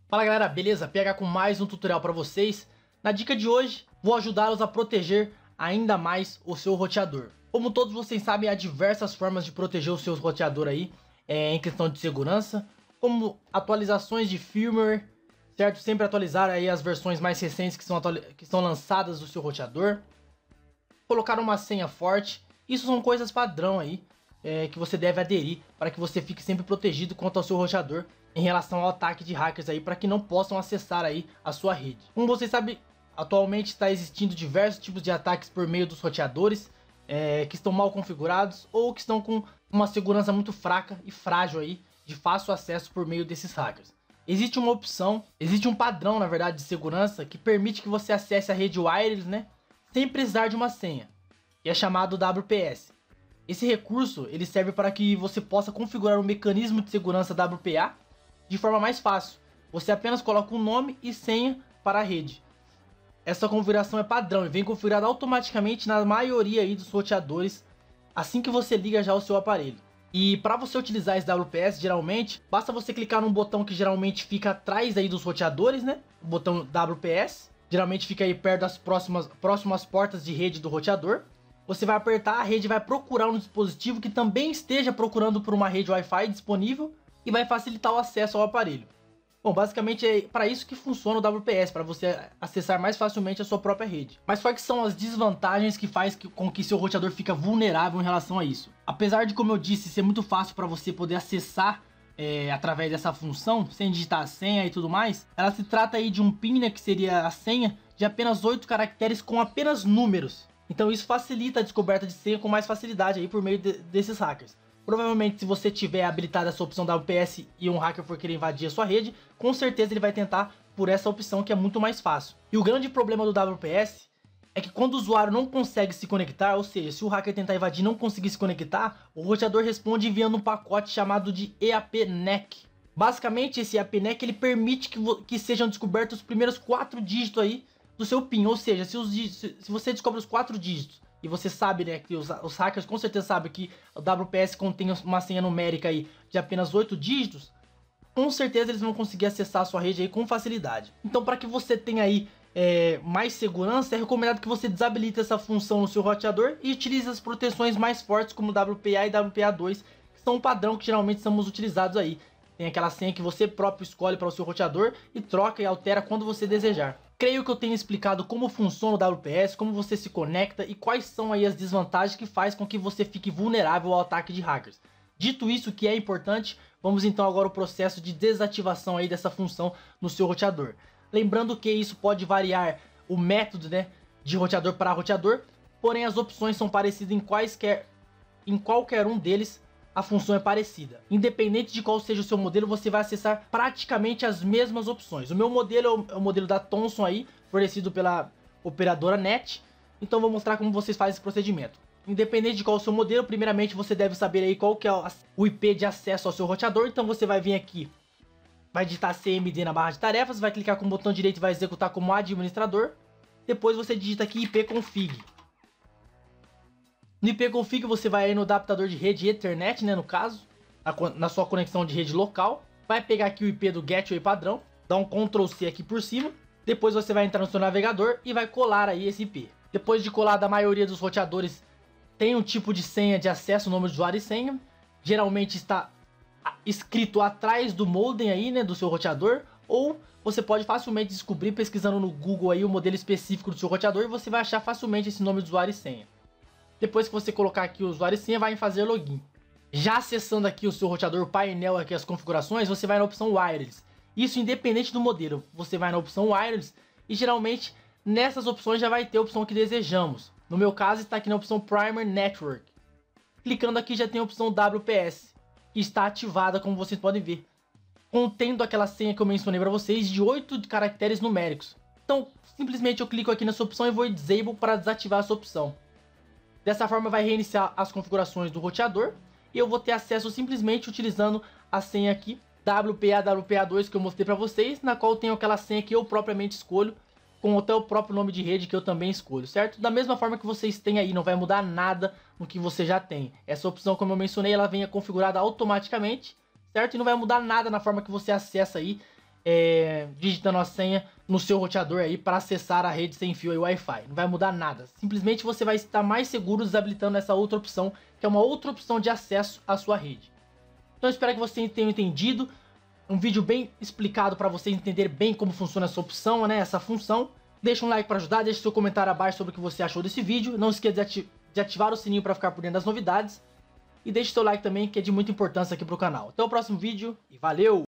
Fala galera, beleza? PH com mais um tutorial para vocês. Na dica de hoje, vou ajudá-los a proteger ainda mais o seu roteador. Como todos vocês sabem, há diversas formas de proteger o seu roteador aí, em questão de segurança, como atualizações de firmware, certo? Sempre atualizar aí as versões mais recentes que são lançadas do seu roteador. Colocar uma senha forte, isso são coisas padrão aí, que você deve aderir para que você fique sempre protegido quanto ao seu roteador em relação ao ataque de hackers aí, para que não possam acessar aí a sua rede. Como vocês sabem, atualmente está existindo diversos tipos de ataques por meio dos roteadores, que estão mal configurados ou que estão com uma segurança muito fraca e frágil aí, de fácil acesso por meio desses hackers. Existe uma opção, existe um padrão na verdade de segurança que permite que você acesse a rede wireless, né, sem precisar de uma senha, e é chamado WPS. Esse recurso ele serve para que você possa configurar um mecanismo de segurança WPA de forma mais fácil. Você apenas coloca um nome e senha para a rede. Essa configuração é padrão e vem configurada automaticamente na maioria aí dos roteadores assim que você liga já o seu aparelho. E para você utilizar esse WPS, geralmente, basta você clicar num botão que geralmente fica atrás aí dos roteadores, né? O botão WPS, geralmente fica aí perto das próximas portas de rede do roteador. Você vai apertar, a rede vai procurar um dispositivo que também esteja procurando por uma rede Wi-Fi disponível e vai facilitar o acesso ao aparelho. Bom, basicamente é para isso que funciona o WPS, para você acessar mais facilmente a sua própria rede. Mas quais são as desvantagens que faz com que seu roteador fica vulnerável em relação a isso? Apesar de, como eu disse, ser muito fácil para você poder acessar através dessa função, sem digitar a senha e tudo mais, ela se trata aí de um PIN, né, que seria a senha de apenas 8 caracteres com apenas números. Então isso facilita a descoberta de senha com mais facilidade aí por meio desses hackers. Provavelmente, se você tiver habilitado essa opção WPS e um hacker for querer invadir a sua rede, com certeza ele vai tentar por essa opção que é muito mais fácil. E o grande problema do WPS é que quando o usuário não consegue se conectar, ou seja, se o hacker tentar invadir e não conseguir se conectar, o roteador responde enviando um pacote chamado de EAPNEC. Basicamente, esse EAPNEC ele permite que sejam descobertos os primeiros 4 dígitos aí do seu PIN, ou seja, se você descobre os 4 dígitos, e você sabe, né, que os hackers com certeza sabem que o WPS contém uma senha numérica aí de apenas 8 dígitos, com certeza eles vão conseguir acessar a sua rede aí com facilidade. Então, para que você tenha aí mais segurança, é recomendado que você desabilite essa função no seu roteador e utilize as proteções mais fortes como WPA e WPA2, que são um padrão que geralmente somos utilizados aí. Tem aquela senha que você próprio escolhe para o seu roteador e troca e altera quando você desejar. Creio que eu tenho explicado como funciona o WPS, como você se conecta e quais são aí as desvantagens que faz com que você fique vulnerável ao ataque de hackers. Dito isso, que é importante, vamos então agora ao processo de desativação aí dessa função no seu roteador. Lembrando que isso pode variar o método, né, de roteador para roteador, porém as opções são parecidas em qualquer um deles. A função é parecida. Independente de qual seja o seu modelo, você vai acessar praticamente as mesmas opções. O meu modelo é o modelo da Thomson aí, fornecido pela operadora NET. Então vou mostrar como vocês fazem esse procedimento. Independente de qual é o seu modelo, primeiramente você deve saber aí qual que é o IP de acesso ao seu roteador. Então você vai vir aqui, vai digitar CMD na barra de tarefas, vai clicar com o botão direito e vai executar como administrador. Depois você digita aqui ipconfig. No ipconfig você vai aí no adaptador de rede Ethernet, né, no caso, na sua conexão de rede local. Vai pegar aqui o IP do gateway padrão, dá um Ctrl C aqui por cima. Depois você vai entrar no seu navegador e vai colar aí esse IP. Depois de colar, da maioria dos roteadores tem um tipo de senha de acesso, nome de usuário e senha. Geralmente está escrito atrás do modem aí, né, do seu roteador. Ou você pode facilmente descobrir pesquisando no Google aí o modelo específico do seu roteador e você vai achar facilmente esse nome de usuário e senha. Depois que você colocar aqui o usuário e senha, vai em fazer login. Já acessando aqui o seu roteador, o painel aqui, as configurações, você vai na opção Wireless. Isso independente do modelo. Você vai na opção Wireless e geralmente nessas opções já vai ter a opção que desejamos. No meu caso está aqui na opção Primary Network. Clicando aqui já tem a opção WPS, que está ativada como vocês podem ver, contendo aquela senha que eu mencionei para vocês de 8 caracteres numéricos. Então simplesmente eu clico aqui nessa opção e vou em Disable para desativar essa opção. Dessa forma vai reiniciar as configurações do roteador e eu vou ter acesso simplesmente utilizando a senha aqui WPA2 que eu mostrei para vocês, na qual eu tenho aquela senha que eu propriamente escolho, com até o próprio nome de rede que eu também escolho, certo? Da mesma forma que vocês têm aí, não vai mudar nada no que você já tem. Essa opção, como eu mencionei, ela vem configurada automaticamente, certo? E não vai mudar nada na forma que você acessa aí digitando a senha no seu roteador aí para acessar a rede sem fio e Wi-Fi. Não vai mudar nada. Simplesmente você vai estar mais seguro desabilitando essa outra opção, que é uma outra opção de acesso à sua rede. Então eu espero que vocês tenham entendido. Um vídeo bem explicado para vocês entenderem bem como funciona essa opção, né? Essa função. Deixa um like para ajudar, deixa seu comentário abaixo sobre o que você achou desse vídeo. Não esqueça de ativar o sininho para ficar por dentro das novidades. E deixe seu like também, que é de muita importância aqui pro canal. Até o próximo vídeo e valeu!